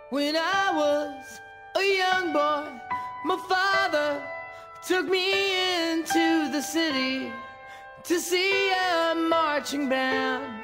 When I was a young boy, my father took me into the city to see a marching band.